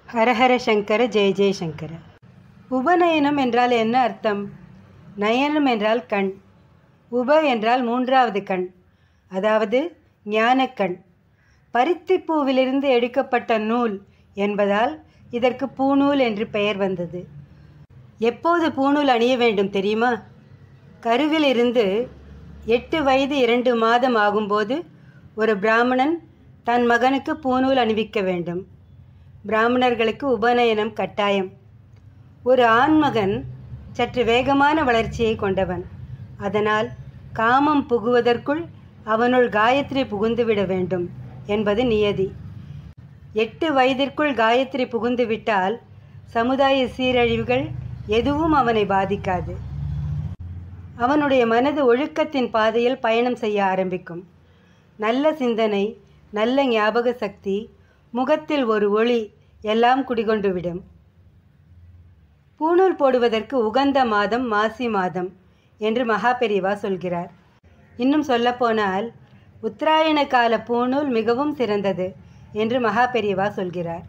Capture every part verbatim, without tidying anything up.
ஹரஹர சங்கர ஜெய ஜெயசங்கர. உபநயனம் என்றால் என்ன அர்த்தம்? நயனம் என்றால் கண், உப என்றால் மூன்றாவது கண், அதாவது ஞானக்கண். பருத்திப்பூவிலிருந்து எடுக்கப்பட்ட நூல் என்பதால் இதற்கு பூநூல் என்று பெயர் வந்தது. எப்போது பூநூல் அணிய வேண்டும் தெரியுமா? கருவில் இருந்து எட்டு வயது இரண்டு மாதம் ஆகும்போது ஒரு பிராமணன் தன் மகனுக்கு பூநூல் அணிவிக்க வேண்டும். பிராமணர்களுக்கு உபநயனம் கட்டாயம். ஒரு ஆண்மகன் சற்று வேகமான வளர்ச்சியை கொண்டவன். அதனால் காமம் புகுவதற்குள் அவனுள் காயத்ரி புகுந்துவிட வேண்டும் என்பது நியதி. எட்டு வயதிற்குள் காயத்ரி புகுந்துவிட்டால் சமுதாய சீரழிவுகள் எதுவும் அவனை பாதிக்காது. அவனுடைய மனது ஒழுக்கத்தின் பாதையில் பயணம் செய்ய ஆரம்பிக்கும். நல்ல சிந்தனை, நல்ல ஞாபக சக்தி, முகத்தில் ஒரு ஒளி எல்லாம் குடிகொண்டுவிடும். பூணூல் போடுவதற்கு உகந்த மாதம் மாசி மாதம் என்று மகாபெரிவா சொல்கிறார். இன்னும் சொல்லப்போனால் உத்தராயண கால பூணூல் மிகவும் சிறந்தது என்று மகாபெரிவா சொல்கிறார்.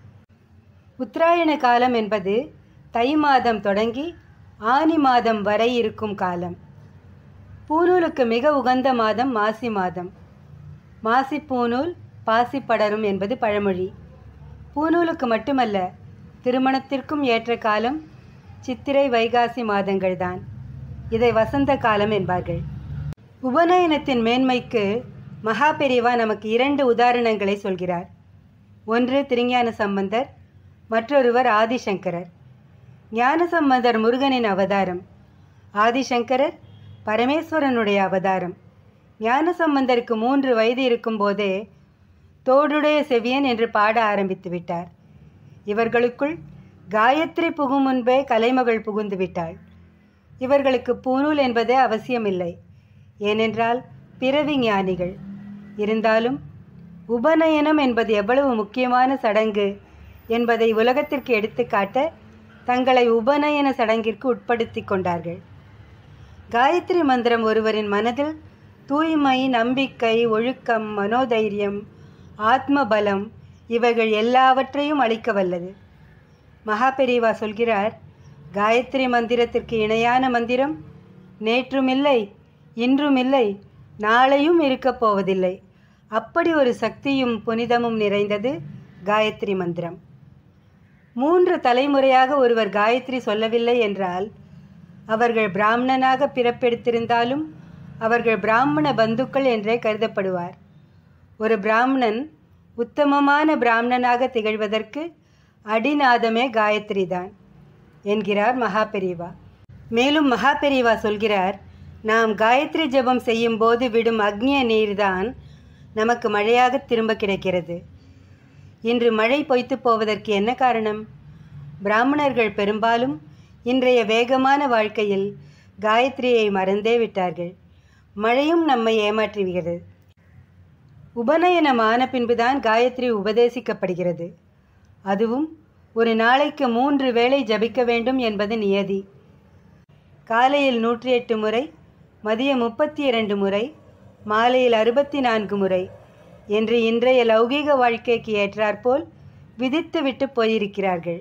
உத்தராயண காலம் என்பது தை மாதம் தொடங்கி ஆனி மாதம் வரை இருக்கும் காலம். பூணூலுக்கு மிக உகந்த மாதம் மாசி மாதம். மாசி பூணூல் பாசி படரும் என்பது பழமொழி. பூணூலுக்கு மட்டுமல்ல, திருமணத்திற்கும் ஏற்ற காலம் சித்திரை வைகாசி மாதங்கள்தான். இதை வசந்த காலம் என்பார்கள். உபநயனத்தின் மேன்மைக்கு மகாபெரிவா நமக்கு இரண்டு உதாரணங்களை சொல்கிறார். ஒன்று திருஞான சம்பந்தர், மற்றொருவர் ஆதிசங்கரர். ஞானசம்பந்தர் முருகனின் அவதாரம், ஆதிசங்கரர் பரமேஸ்வரனுடைய அவதாரம். ஞானசம்பந்தருக்கு மூன்று வயது இருக்கும்போதே தோடுடைய செவியன் என்று பாட ஆரம்பித்து விட்டார். இவர்களுக்குள் காயத்ரி புகும் முன்பே கலைமகள் புகுந்து விட்டாள். இவர்களுக்கு பூணூல் என்பதே அவசியமில்லை, ஏனென்றால் பிறவி ஞானிகள். இருந்தாலும் உபநயனம் என்பது எவ்வளவு முக்கியமான சடங்கு என்பதை உலகத்திற்கு எடுத்துக்காட்ட தங்களை உபநயன சடங்கிற்கு உட்படுத்தி கொண்டார்கள். காயத்ரி மந்திரம் ஒருவரின் மனதில் தூய்மை, நம்பிக்கை, ஒழுக்கம், மனோதைரியம், ஆத்ம பலம் இவைகள் எல்லாவற்றையும் அளிக்க வல்லது. மகாபெரிவா சொல்கிறார், காயத்ரி மந்திரத்திற்கு இணையான மந்திரம் நேற்றும் இல்லை, இன்றும் இல்லை, நாளையும் இருக்கப் போவதில்லை. அப்படி ஒரு சக்தியும் புனிதமும் நிறைந்தது காயத்ரி மந்திரம். மூன்று தலைமுறையாக ஒருவர் காயத்ரி சொல்லவில்லை என்றால் அவர்கள் பிராமணனாக பிறப்பெடுத்திருந்தாலும் அவர்கள் பிராமண பந்துக்கள் என்றே கருதப்படுவார். ஒரு பிராமணன் உத்தமமான பிராமணனாக திகழ்வதற்கு அடிநாதமே காயத்ரி தான் என்கிறார் மகாபெரிவா. மேலும் மகாபெரிவா சொல்கிறார், நாம் காயத்ரி ஜபம் செய்யும் போது விடும் அக்னிய நீர்தான் நமக்கு மழையாக திரும்ப கிடைக்கிறது. இன்று மழை பொய்த்து போவதற்கு என்ன காரணம்? பிராமணர்கள் பெரும்பாலும் இன்றைய வேகமான வாழ்க்கையில் காயத்ரியை மறந்தே விட்டார்கள். மழையும் நம்மை ஏமாற்றுகிறது. உபநயனமான பின்புதான் காயத்ரி உபதேசிக்கப்படுகிறது. அதுவும் ஒரு நாளைக்கு மூன்று வேளை ஜபிக்க வேண்டும் என்பது நியதி. காலையில் நூற்றி எட்டு முறை, மதியம் முப்பத்தி இரண்டு முறை, மாலையில் அறுபத்தி நான்கு முறை என்று இன்றைய லௌகீக வாழ்க்கைக்கு ஏற்றாற்போல் விதித்து விட்டு போயிருக்கிறார்கள்.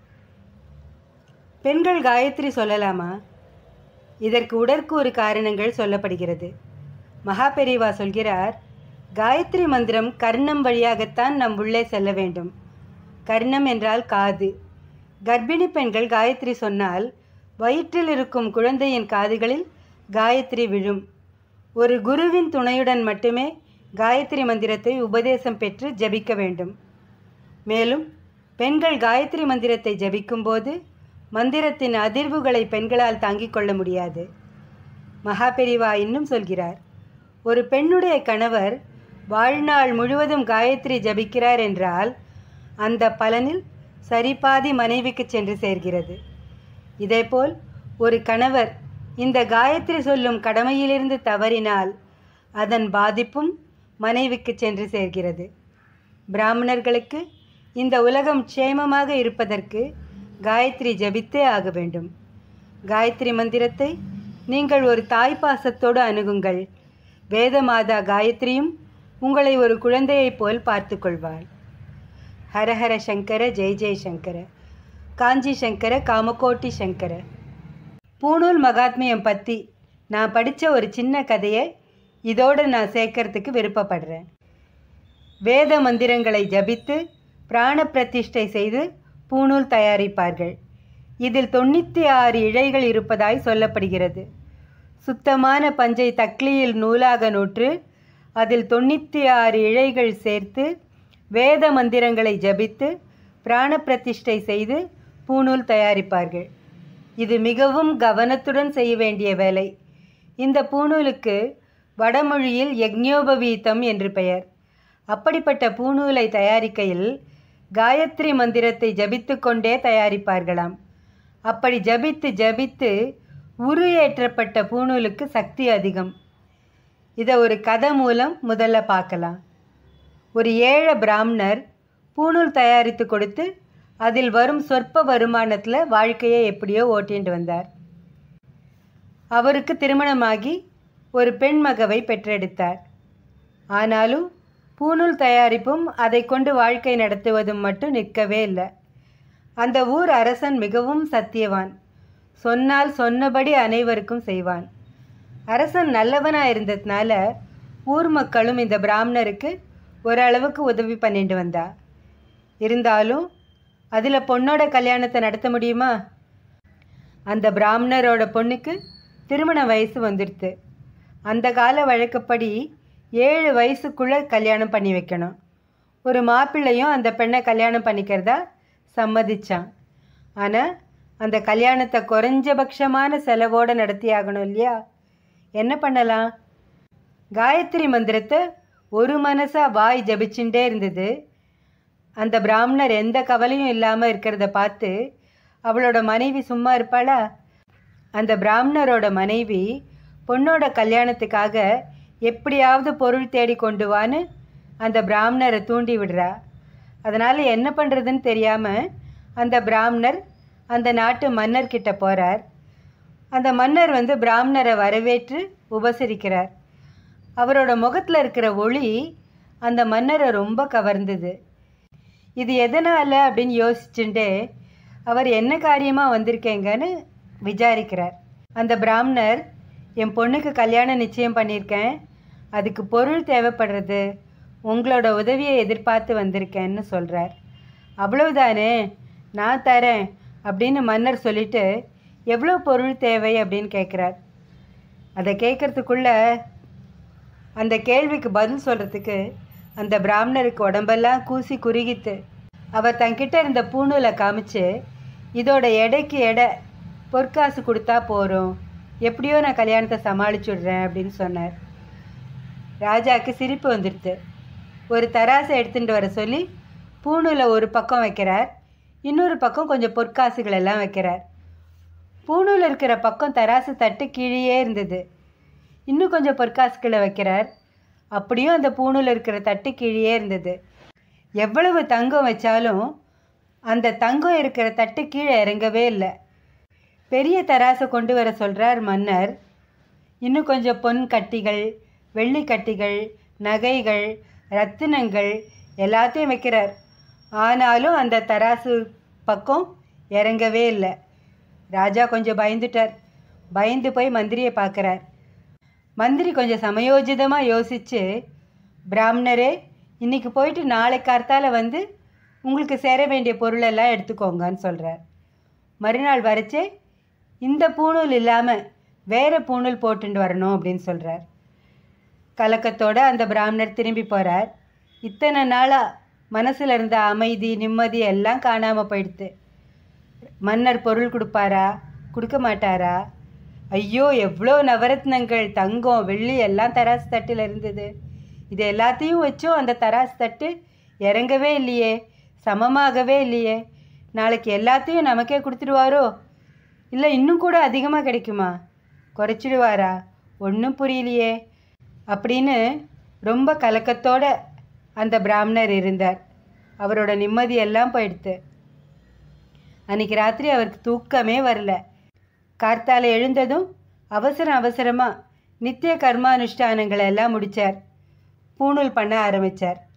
பெண்கள் காயத்ரி சொல்லலாமா? இதற்கு உடற்கூறு காரணங்கள் சொல்லப்படுகிறது. மகாபெரிவா சொல்கிறார், காயத்ரி மந்திரம் கர்ணம் வழியாகத்தான் நம் உள்ளே செல்ல வேண்டும். கர்ணம் என்றால் காது. கர்ப்பிணி பெண்கள் காயத்ரி சொன்னால் வயிற்றில் இருக்கும் குழந்தையின் காதுகளில் காயத்ரி விழும். ஒரு குருவின் துணையுடன் மட்டுமே காயத்ரி மந்திரத்தை உபதேசம் பெற்று ஜபிக்க வேண்டும். மேலும் பெண்கள் காயத்ரி மந்திரத்தை ஜபிக்கும்போது மந்திரத்தின் அதிர்வுகளை பெண்களால் தாங்கிக் கொள்ள முடியாது. மகாபெரிவா இன்னும் சொல்கிறார், ஒரு பெண்ணுடைய கணவர் வாழ்நாள் முழுவதும் காயத்ரி ஜபிக்கிறார் என்றால் அந்த பலனில் சரிபாதி மனைவிக்கு சென்று சேர்கிறது. இதேபோல் ஒரு கணவர் இந்த காயத்ரி சொல்லும் கடமையிலிருந்து தவறினால் அதன் பாதிப்பும் மனைவிக்கு சென்று சேர்கிறது. பிராமணர்களுக்கு இந்த உலகம் க்ஷேமமாக இருப்பதற்கு காயத்ரி ஜபித்தே ஆக வேண்டும். காயத்ரி மந்திரத்தை நீங்கள் ஒரு தாய்ப்பாசத்தோடு அணுகுங்கள். வேதமாதா காயத்ரியும் உங்களை ஒரு குழந்தையைப் போல் பார்த்து கொள்வாள். ஹரஹர சங்கர ஜெய் ஜெய் சங்கர, காஞ்சி சங்கர காமகோட்டி சங்கர. பூணூல் மகாத்மியம் பற்றி நான் படித்த ஒரு சின்ன கதையை இதோடு நான் சேர்க்கறதுக்கு விருப்பப்படுறேன். வேத மந்திரங்களை ஜபித்து பிராண பிரதிஷ்டை செய்து பூணூல் தயாரிப்பார்கள். இதில் தொண்ணூற்றி ஆறு இழைகள் இருப்பதாய் சொல்லப்படுகிறது. சுத்தமான பஞ்சை தக்லியில் நூலாக நூற்று அதில் தொண்ணூற்றி ஆறு இழைகள் சேர்த்து வேத மந்திரங்களை ஜபித்து பிராண பிரதிஷ்டை செய்து பூணூல் தயாரிப்பார்கள். இது மிகவும் கவனத்துடன் செய்ய வேண்டிய வேலை. இந்த பூணூலுக்கு வடமொழியில் யக்ஞோபவீதம் என்று பெயர். அப்படிப்பட்ட பூணூலை தயாரிக்கையில் காயத்ரி மந்திரத்தை ஜபித்து கொண்டே தயாரிப்பார்களாம். அப்படி ஜபித்து ஜபித்து உரு ஏற்றப்பட்ட பூணூலுக்கு சக்தி அதிகம். இதை ஒரு கதை மூலம் முதல்ல பார்க்கலாம். ஒரு ஏழை பிராமணர் பூணூல் தயாரித்து கொடுத்து அதில் வரும் சொற்ப வருமானத்தில் வாழ்க்கையை எப்படியோ ஓட்டிட்டு வந்தார். அவருக்கு திருமணமாகி ஒரு பெண் மகவை பெற்றெடுத்தார். ஆனாலும் பூணூல் தயாரிப்பும் அதை கொண்டு வாழ்க்கை நடத்துவதும் மட்டும் நிற்கவே இல்லை. அந்த ஊர் அரசன் மிகவும் சத்தியவான். சொன்னால் சொன்னபடி அனைவருக்கும் செய்வான். அரசன் நல்லவனாக இருந்ததுனால ஊர் மக்களும் இந்த பிராமணருக்கு ஓரளவுக்கு உதவி பண்ணிட்டு வந்தா. இருந்தாலும் அதில் பொண்ணோட கல்யாணத்தை நடத்த முடியுமா? அந்த பிராமணரோட பொண்ணுக்கு திருமண வயசு வந்துடுது. அந்த கால வழக்கப்படி ஏழு வயசுக்குள்ளே கல்யாணம் பண்ணி வைக்கணும். ஒரு மாப்பிள்ளையும் அந்த பெண்ணை கல்யாணம் பண்ணிக்கிறதா சம்மதிச்சான். ஆனால் அந்த கல்யாணத்தை குறைஞ்சபட்சமான செலவோடு நடத்தி ஆகணும் இல்லையா? என்ன பண்ணலாம்? காயத்ரி மந்திரத்தை ஒரு மனசாக வாய் ஜபிச்சுட்டே இருந்தது. அந்த பிராமணர் எந்த கவலையும் இல்லாமல் இருக்கிறத பார்த்து அவளோட மனைவி சும்மா இருப்பாளா? அந்த பிராமணரோட மனைவி பொண்ணோட கல்யாணத்துக்காக எப்படியாவது பொருள் தேடி கொண்டு வான்னு அந்த பிராமணரை தூண்டி விடுறா. அதனால் என்ன பண்ணுறதுன்னு தெரியாமல் அந்த பிராமணர் அந்த நாட்டு மன்னர்கிட்ட போகிறார். அந்த மன்னர் வந்து பிராமணரை வரவேற்று உபசரிக்கிறார். அவரோட முகத்தில் இருக்கிற ஒளி அந்த மன்னரை ரொம்ப கவர்ந்தது. இது எதனால் அப்படின்னு யோசிச்சுட்டே அவர் என்ன காரியமாக வந்திருக்கேங்கன்னு விசாரிக்கிறார். அந்த பிராமணர், என் பொண்ணுக்கு கல்யாணம் நிச்சயம் பண்ணியிருக்கேன், அதுக்கு பொருள் தேவைப்படுறது, உங்களோட உதவியை எதிர்பார்த்து வந்திருக்கேன்னு சொல்கிறார். அவ்வளவுதானே, நான் தரேன் அப்படின்னு மன்னர் சொல்லிவிட்டு எவ்வளோ பொருள் தேவை அப்படின்னு கேட்குறார். அதை கேட்குறதுக்குள்ள அந்த கேள்விக்கு பதில் சொல்கிறதுக்கு அந்த பிராமணருக்கு உடம்பெல்லாம் கூசி குறுகித்து. அவர் தங்கிட்ட இருந்த பூணூலை காமிச்சு, இதோட எடைக்கு எடை பொற்காசு கொடுத்தா போகிறோம், எப்படியோ நான் கல்யாணத்தை சமாளிச்சுடுறேன் அப்படின்னு சொன்னார். ராஜாவுக்கு சிரிப்பு வந்துடுது. ஒரு தராசை எடுத்துகிட்டு வர சொல்லி பூணூலை ஒரு பக்கம் வைக்கிறார், இன்னொரு பக்கம் கொஞ்சம் பொற்காசுகள் எல்லாம் வைக்கிறார். பூணூல் இருக்கிற பக்கம் தராசு தட்டு கீழே இருந்தது. இன்னும் கொஞ்சம் பொற்காசுகளை வைக்கிறார், அப்படியும் அந்த பூணூல் இருக்கிற தட்டு கீழே இருந்தது. எவ்வளவு தங்கம் வச்சாலும் அந்த தங்கம் இருக்கிற தட்டு கீழே இறங்கவே இல்லை. பெரிய தராசை கொண்டு வர சொல்கிறார் மன்னர். இன்னும் கொஞ்சம் பொன் கட்டிகள், வெள்ளி கட்டிகள், நகைகள், ரத்தினங்கள் எல்லாத்தையும் வைக்கிறார். ஆனாலும் அந்த தராசு பக்கம் இறங்கவே இல்லை. ராஜா கொஞ்சம் பயந்துட்டார். பயந்து போய் மந்திரியை பார்க்குறார். மந்திரி கொஞ்சம் சமயோஜிதமாக யோசித்து, பிராமணரே, இன்றைக்கி போயிட்டு நாளை கார்த்தால வந்து உங்களுக்கு சேர வேண்டிய பொருளெல்லாம் எடுத்துக்கோங்கன்னு சொல்கிறார். மறுநாள் வரைச்சே இந்த பூணூல் இல்லாமல் வேறு பூணூல் போட்டுட்டு வரணும் அப்படின்னு சொல்கிறார். கலக்கத்தோடு அந்த பிராமணர் திரும்பி போகிறார். இத்தனை நாளாக மனசில் இருந்த அமைதி நிம்மதி எல்லாம் காணாமல் போயிடுது. மன்னர் பொருள் கொடுப்பாரா, கொடுக்க மாட்டாரா? ஐயோ, எவ்வளோ நவரத்னங்கள், தங்கம், வெள்ளி எல்லாம் தராசு தட்டில் இருந்தது. இது எல்லாத்தையும் வச்சும் அந்த தராசு தட்டு இறங்கவே இல்லையே, சமமாகவே இல்லையே. நாளைக்கு எல்லாத்தையும் நமக்கே கொடுத்துடுவாரோ, இல்லை இன்னும் கூட அதிகமாக கிடைக்குமா, குறைச்சிடுவாரா, ஒன்றும் புரியலையே அப்படின்னு ரொம்ப கலக்கத்தோடு அந்த பிராமணர் இருந்தார். அவரோட நிம்மதி எல்லாம் போயிடுத்து. அன்றைக்கி ராத்திரி அவருக்கு தூக்கமே வரல. கார்த்தால எழுந்ததும் அவசரம் அவசரமாக நித்திய கர்மானுஷ்டானங்களை எல்லாம் முடித்தார். பூணூல் பண்ண ஆரம்பித்தார்.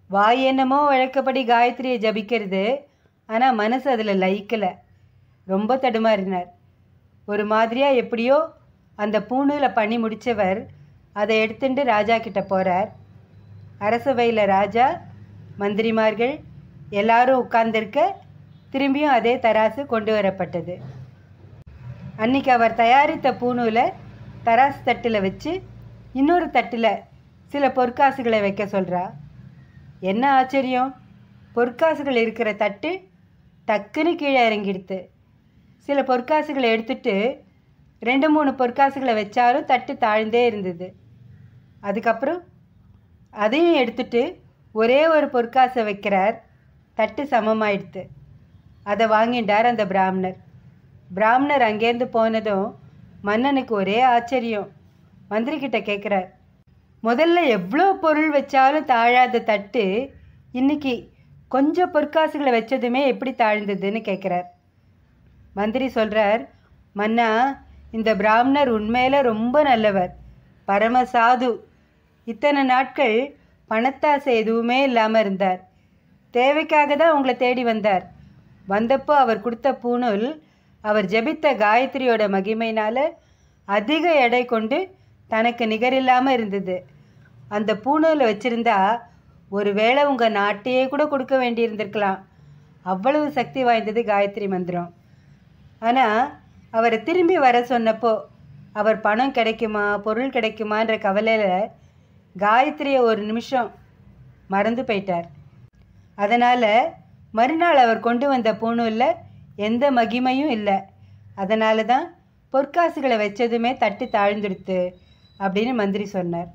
வாய் என்னமோ வழக்கப்படி காயத்ரியை ஜபிக்கிறது, ஆனால் மனசு அதில் லயிக்கலை. ரொம்ப தடுமாறினார். ஒரு மாதிரியாக எப்படியோ அந்த பூணூலை பண்ணி முடித்தவர் அதை எடுத்துட்டு ராஜா கிட்ட போகிறார். அரசவையில் ராஜா, மந்திரிமார்கள் எல்லாரும் உட்கார்ந்திருக்க திரும்பியும் அதே தராசு கொண்டு வரப்பட்டது. அன்னைக்கு அவர் தயாரித்த பூணூலை தராசு தட்டில் வச்சு இன்னொரு தட்டில் சில பொற்காசுகளை வைக்க சொல்கிறா. என்ன ஆச்சரியம், பொற்காசுகள் இருக்கிற தட்டு டக்குன்னு கீழே இறங்கிடுத்து. சில பொற்காசுகளை எடுத்துட்டு ரெண்டு மூணு பொற்காசுகளை வச்சாலும் தட்டு தாழ்ந்தே இருந்தது. அதுக்கப்புறம் அதையும் எடுத்துட்டு ஒரே ஒரு பொற்காசை வைக்கிறார். தட்டு சமமாயிடுத்து. அதை வாங்கிட்டார் அந்த பிராமணர். பிராமணர் அங்கேருந்து போனதும் மன்னனுக்கு ஒரே ஆச்சரியம். மந்திரி கிட்ட கேட்குறார், முதல்ல எவ்வளோ பொருள் வச்சாலும் தாழாத தட்டு இன்னைக்கு கொஞ்சம் பொற்காசுகளை வச்சதுமே எப்படி தாழ்ந்ததுன்னு கேட்குறார். மந்திரி சொல்கிறார், மன்னா, இந்த பிராமணர் உண்மையில ரொம்ப நல்லவர், பரம சாது. இத்தனை நாட்கள் பணத்தாசை எதுவுமே இல்லாமல் இருந்தார். தேவைக்காக தான் உங்களை தேடி வந்தார். வந்தப்போ அவர் கொடுத்த பூணூல் அவர் ஜபித்த காயத்ரியோட மகிமையினால் அதிக எடை கொண்டு தனக்கு நிகரில்லாமல் இருந்தது. அந்த பூணூலை வச்சுருந்தா ஒரு வேளை உங்கள் நாட்டையே கூட கொடுக்க வேண்டியிருந்திருக்கலாம். அவ்வளவு சக்தி வாய்ந்தது காயத்ரி மந்திரம். ஆனால் அவரை திரும்பி வர சொன்னப்போ அவர் பணம் கிடைக்குமா பொருள் கிடைக்குமான்ற கவலையில் காயத்ரியை ஒரு நிமிஷம் மறந்து போயிட்டார். அதனால் மறுநாள் அவர் கொண்டு வந்த பூணூலில் எந்த மகிமையும் இல்லை. அதனால தான் பொற்காசுகளை வச்சதுமே தட்டு தாழ்ந்துடுத்து அப்படின்னு மந்திரி சொன்னார்.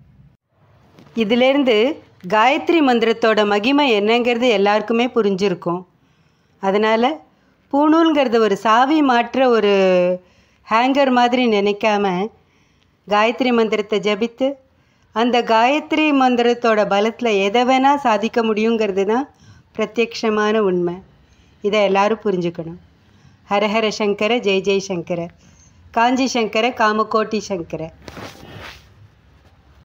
இதிலேருந்து காயத்ரி மந்திரத்தோட மகிமை என்னங்கிறது எல்லாருக்குமே புரிஞ்சிருக்கும். அதனால் பூணூல்ங்கிறது ஒரு சாவி மாற்ற ஒரு ஹேங்கர் மாதிரி நினைக்காம காயத்ரி மந்திரத்தை ஜபித்து அந்த காயத்ரி மந்திரத்தோட பலத்தில் எதை வேணால் சாதிக்க முடியுங்கிறது தான் பிரத்யக்ஷமான உண்மை. இதை எல்லாரும் புரிஞ்சுக்கணும். ஹரஹர சங்கர, ஜெய் ஜெய் சங்கர, காஞ்சி சங்கர, காமகோட்டி சங்கர.